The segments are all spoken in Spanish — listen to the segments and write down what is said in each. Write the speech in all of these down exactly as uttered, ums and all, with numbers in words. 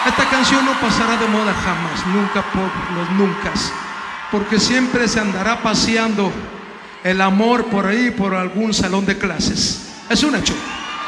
Esta canción no pasará de moda jamás, nunca por los nunca, porque siempre se andará paseando el amor por ahí, por algún salón de clases. Es un hecho.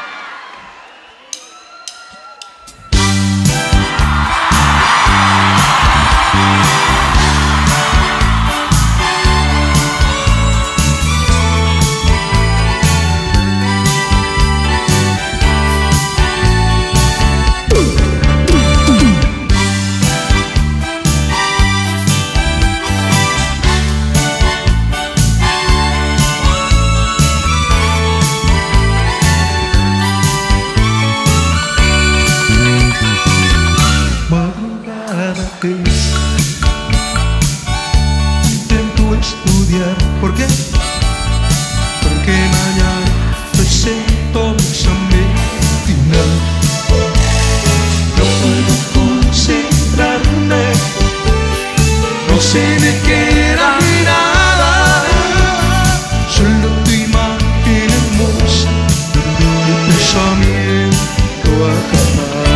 Intento estudiar. ¿Por qué? Porque mañana presento mi examen final. No puedo concentrarme, no se me queda nada, solo tu imagen hermosa, mi pensamiento acabado.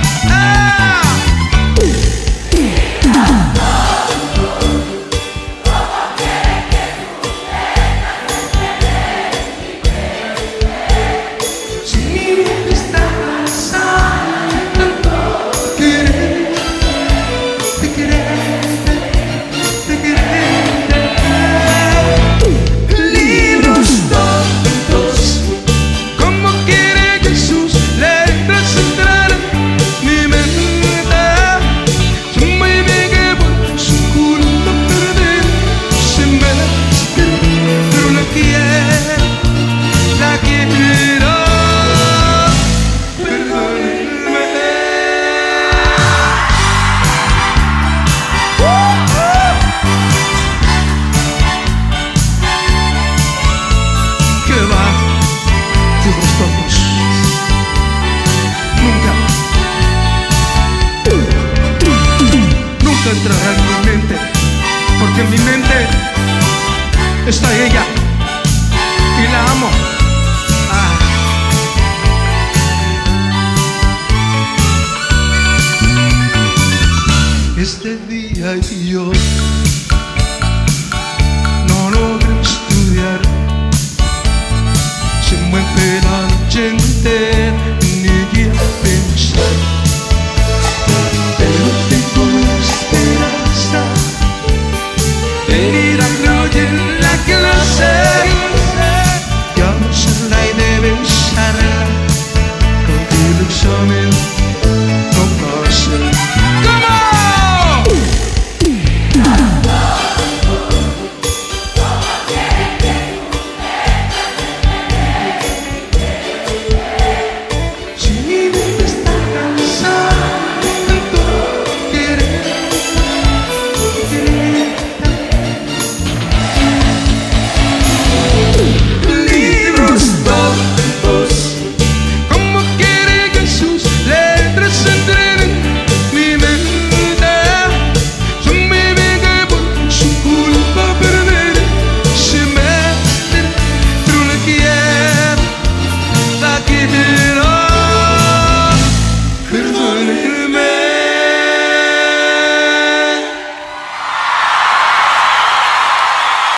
Entrará en mi mente, porque en mi mente está ella y la amo.